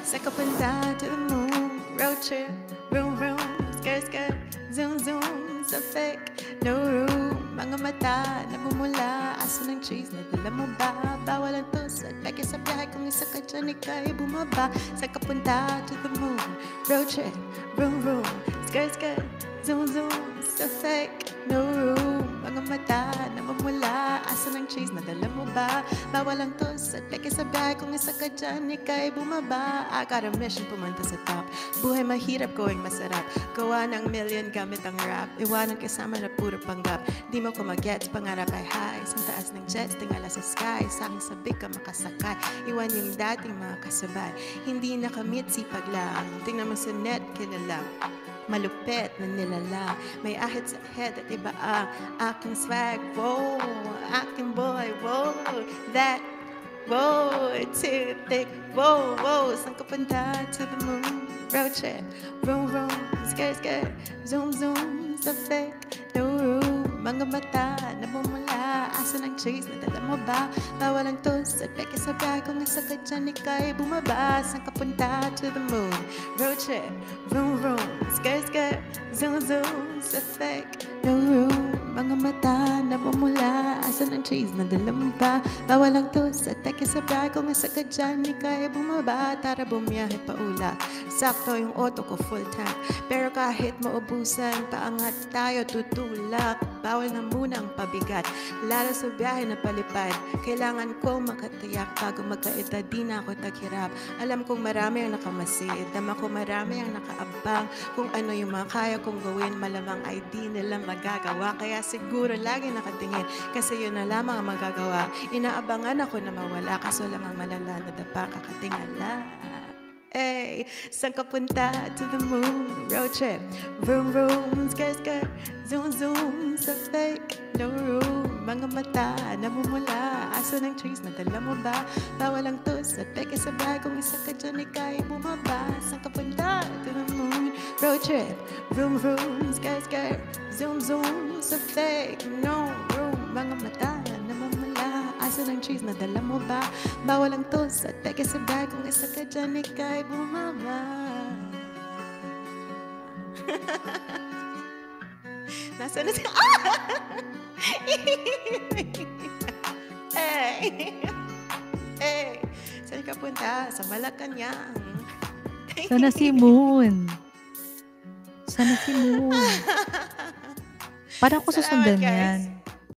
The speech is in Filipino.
Sa kapunta to the moon, road trip, vroom vroom, skirt skirt, zoom zoom, sa fake, no room. Mga mata, namumula, aso ng trees, nadala mo ba? Bawal ang tusad, peke sa biyahe, kung isa ka dyan, ika'y bumaba. Sa kapunta to the moon, road trip, vroom vroom, skirt skirt, zoom zoom, sa fake, no room. Mga mata, namumula, aso ng trees, nadala mo ba? Bawal ang tusad, peke sa biyahe, kung isa ka dyan, ika'y bumaba. I got a mission, pumunta sa top. Buhay mahirap, going masarap. Gawa ng million gamit ang rap. Iwanan kasama na puro panggap. Di mo ko mag-gets, pangarap ay high. Sa taas ng jets, tingala sa sky. Sa aking sabi ka makasakay. Iwan yung dating mga kasabay. Hindi nakamit, sipag lang. Tingnan mo sa net, kilala. Malupit na nilala. May ahit sa head at iba ang aking swag. Whoa, aking boy, whoa, that, whoa, too thick, whoa, whoa. Saan ka punta? To the moon, road trip, vroom vroom, skirt skirt, zoom zoom, sa fake, no room. Mga mata, namumula, aso ng trees, nadala mo ba? Bawal ang tusad, peke sa bag, kung nasa ka dyan, ika'y bumaba. Saan ka punta? To the moon, road trip, vroom vroom, skirt skirt, zoom zoom, sa fake, no room. Mga mata, namumula, aso ng trees, nadala mo ba? Bawal ang tusad, peke sa bag, kung nasa ka dyan, ika'y bumaba. Tara bumiyahe pa ula, sakto yung auto ko full tank. Pero kahit maubusan, paangat tayo tutulak. Bawal na muna ang pabigat, lalo sa biyahe na palipad. Kailangan ko makatiyak bago magkaedad, di na ako taghirap. Alam kong marami ang nakamasid, dama ko marami ang nakaabang. Kung ano yung mga kaya kong gawin, malamang ay di nila magagawa. Kaya siguro lagi nakatingin, kasi yun na lamang ang magagawa. Inaabangan ako na mawala, kaso lang ang malala na dapa kakatingala. Hey, saan ka punta? To the moon, road trip, vroom vroom, skirt skirt, zoom zoom, sa fake, no room. Mga mata, namumula, aso ng trees, nadala mo ba? Bawal ang tusad, peke sa bag, kung isa ka dyan, ika'y bumaba. Saan ka punta? To the moon, road trip, vroom vroom, skirt skirt, zoom zoom, sa fake, no room. Mga mata, namumula, aso ng trees, nadala mo ba? Bawal ang tusad, peke sa bag, kung isa ka dyan, ika'y bumaba. Nasaan na siya? Hey! Hey! Saan ka punta? Sa Malacanang. Sana si Moon. Sana si Moon. Parang ko Salamat, susundan guys. yan.